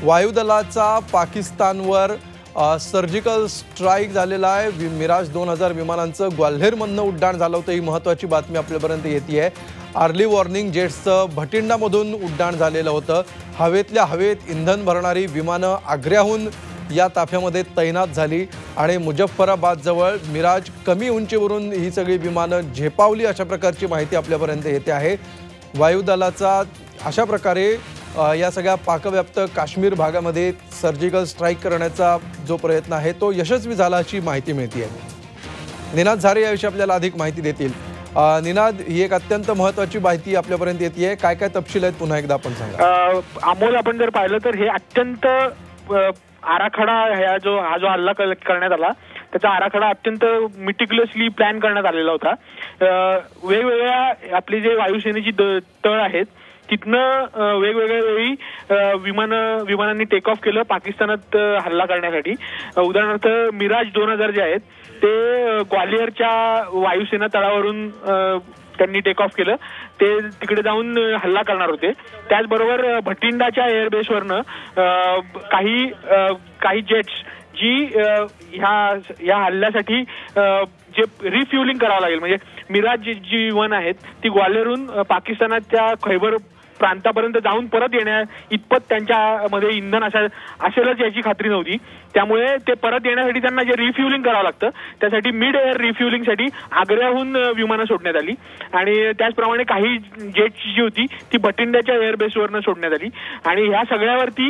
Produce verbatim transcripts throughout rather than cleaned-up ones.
वायुदलाचा पाकिस्तानवर surgical strike झालेला आहे। मिराज दोन हजार विमानांचं ग्वाल्हेरमधनं उड्डाण झालं होतं, ही महत्त्वाची बातमी आपल्यापर्यंत येते आहे। अर्ली वॉर्निंग जेट्सचं भटिंडामधून उड्डाण झालेलं होतं। हवेतल्या हवेत इंधन भरणारी विमानं आग्र्याहून या ताफ्यामध्ये तैनात झाली आणि मुझफ्फराबादजवळ मिराज कमी उंचीवरून ही सगळी विमानं झेपावली, अशा प्रकारची माहिती आपल्यापर्यंत येते आहे। वायुदलाचा अशा प्रकारे या सगळ्या पाकव्याप्त काश्मीर भागामध्ये सर्जिकल स्ट्राईक करण्याचा जो प्रयत्न आहे तो यशस्वी झाला अशी माहिती मिळते आहे। निनाद झारे याविषयी आपल्याला अधिक माहिती देतील। निनाद, ही एक अत्यंत महत्त्वाची माहिती आपल्यापर्यंत येते आहे, काय काय तपशील आहेत पुन्हा एकदा आपण सांगा। अमोल, आपण जर पाहिलं तर हे अत्यंत आराखडा ह्या जो हा जो हल्ला करण्यात आला त्याचा आराखडा अत्यंत मिटिक्युलसली प्लॅन करण्यात आलेला होता। वेगवेगळ्या आपली जे वायुसेनेची तळ आहेत तिथनं वेगवेगळ्या वेळी विमान विमानांनी टेक ऑफ केलं पाकिस्तानात हल्ला करण्यासाठी। उदाहरणार्थ मिराज दोन हजार जे आहेत ते ग्वालियरच्या वायुसेना तळावरून त्यांनी टेक ऑफ केलं, ते तिकडे जाऊन हल्ला करणार होते। त्याचबरोबर भटिंडाच्या एअरबेसवरनं काही काही जेट्स जी ह्या ह्या हल्ल्यासाठी जे रिफ्युलिंग करावं लागेल, म्हणजे मिराज जी विमानं आहेत ती ग्वाल्हेरहून पाकिस्तानाच्या खैबर प्रांतापर्यंत जाऊन परत येण्या इतपत त्यांच्यामध्ये इंधन असा असेलच याची खात्री नव्हती। त्यामुळे ते परत येण्यासाठी त्यांना जे रिफ्युलिंग करावं लागतं त्यासाठी मिड एअर रिफ्युलिंगसाठी आग्र्याहून विमानं सोडण्यात आली आणि त्याचप्रमाणे काही जेट्स जी होती ती भटिंड्याच्या एअरबेसवरनं सोडण्यात आली आणि ह्या सगळ्यावरती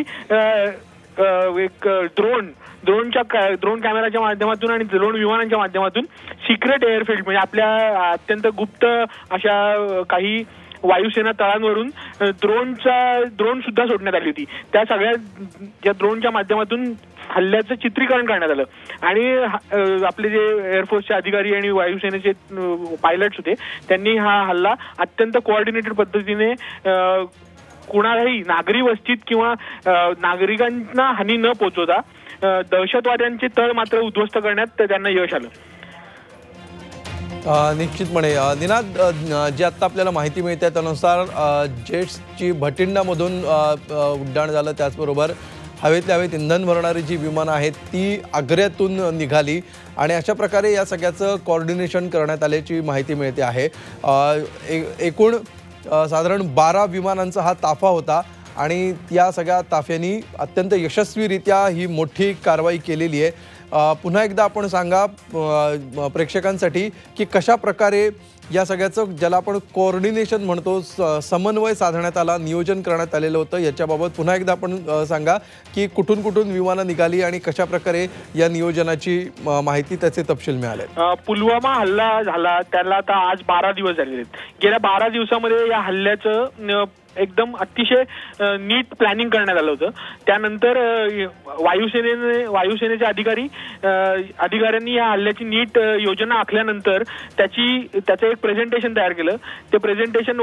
एक ड्रोन ड्रोनच्या ड्रोन कॅमेराच्या माध्यमातून आणि ड्रोन विमानांच्या माध्यमातून सिक्रेट एअरफील्ड म्हणजे आपल्या अत्यंत गुप्त अशा काही वायुसेना तळांवरून ड्रोनचा ड्रोन सुद्धा सोडण्यात आली होती। त्या सगळ्या ज्या ड्रोनच्या माध्यमातून हल्ल्याचं चित्रीकरण करण्यात आलं आणि आपले जे एअरफोर्सचे अधिकारी आणि वायुसेनेचे पायलट्स होते त्यांनी हा हल्ला अत्यंत कोऑर्डिनेटेड पद्धतीने कुणालाही नागरी वस्तीत किंवा नागरिकांना हानी न पोहोचवता दहशतवाद्यांचे तळ मात्र उद्ध्वस्त करण्यात त्यांना यश आलं। निश्चितपणे निनाद, जे आत्ता आपल्याला माहिती मिळते त्यानुसार जेट्सची भटिंडामधून उड्डाण झालं, त्याचबरोबर हवेतल्या हवेत इंधन भरणारी जी विमानं आहेत ती आग्र्यातून निघाली आणि अशा प्रकारे या सगळ्याचं कोऑर्डिनेशन करण्यात आल्याची माहिती मिळते आहे। एकूण साधारण बारा विमानांचा हा ताफा होता आणि या सगळ्या ताफ्यांनी अत्यंत यशस्वीरित्या ही मोठी कारवाई केलेली आहे। पुन्हा एकदा आपण सांगा प्रेक्षकांसाठी की कशा प्रकारे या सगळ्याचं ज्याला आपण कोऑर्डिनेशन म्हणतो समन्वय साधण्यात आला, नियोजन करण्यात आलेलं होतं, याच्याबाबत पुन्हा एकदा आपण सांगा की कुठून कुठून विमानं निघाली आणि कशा प्रकारे या नियोजनाची माहिती त्याचे तपशील मिळाले। पुलवामा हल्ला झाला त्याला आता आज बारा दिवस झालेले आहेत। गेल्या बारा दिवसामध्ये या हल्ल्याचं एकदम अतिशय नीट प्लॅनिंग करण्यात आलं होतं। त्यानंतर वायुसेनेने वायुसेनेचे अधिकारी अधिकाऱ्यांनी या हल्ल्याची नीट योजना आखल्यानंतर त्याची त्याचं एक प्रेझेंटेशन तयार केलं। ते प्रेझेंटेशन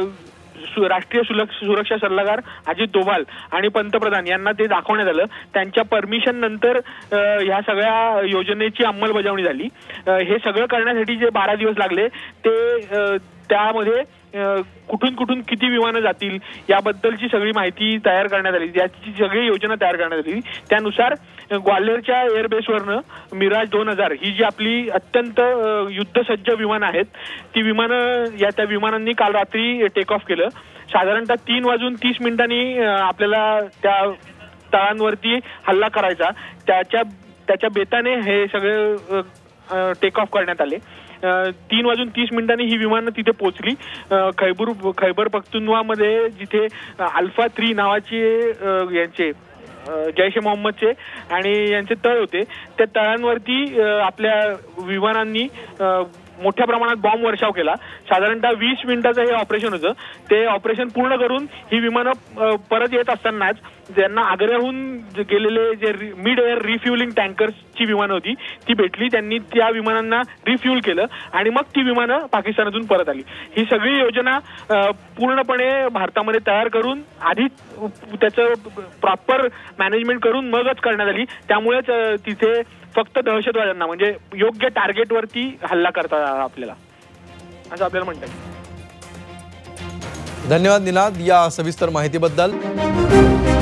राष्ट्रीय सुरक्षा सल्लागार अजित डोभाल आणि पंतप्रधान यांना ते दाखवण्यात आलं। त्यांच्या परमिशन नंतर ह्या सगळ्या योजनेची अंमलबजावणी झाली। हे सगळं करण्यासाठी जे बारा दिवस लागले ते त्यामध्ये कुठून कुठून किती विमानं जातील याबद्दलची सगळी माहिती तयार करण्यात आली, याची सगळी योजना तयार करण्यात आली। त्यानुसार ग्वाल्हेरच्या एअरबेसवरनं मिराज दोन हजार ही जी आपली अत्यंत युद्धसज्ज विमानं आहेत ती विमानं या त्या विमानांनी काल रात्री टेक ऑफ केलं। साधारणतः तीन वाजून तीस मिनिटांनी आपल्याला त्या तळांवरती हल्ला करायचा, त्याच्या त्याच्या बेताने हे सगळे टेक ऑफ करण्यात आले। तीन वाजून तीस मिनिटांनी ही विमानं तिथे पोहोचली। खैबर खैबर पख्तूनख्वामध्ये जिथे अल्फा थ्री नावाचे यांचे जैश ए मोहम्मदचे आणि यांचे तळ होते त्या तळांवरती आपल्या विमानांनी मोठ्या प्रमाणात बॉम्ब वर्षाव केला। साधारणतः वीस मिनिटाचं हे ऑपरेशन होतं। ते ऑपरेशन पूर्ण करून ही विमानं परत येत असतानाच ज्यांना आग्र्याहून गेलेले जे मिड एअर रिफ्युलिंग टँकर्सची विमानं होती ती भेटली, त्यांनी त्या विमानांना रिफ्युल केलं आणि मग ती विमानं पाकिस्तानातून परत आली। ही सगळी योजना पूर्णपणे भारतामध्ये तयार करून आधी त्याचं प्रॉपर मॅनेजमेंट करून मगच करण्यात आली। त्यामुळेच तिथे फक्त दहशतवाद्यांना म्हणजे योग्य टार्गेटवरती हल्ला करता आपल्याला असं आपल्याला म्हणतात। धन्यवाद निनाद या सविस्तर माहितीबद्दल।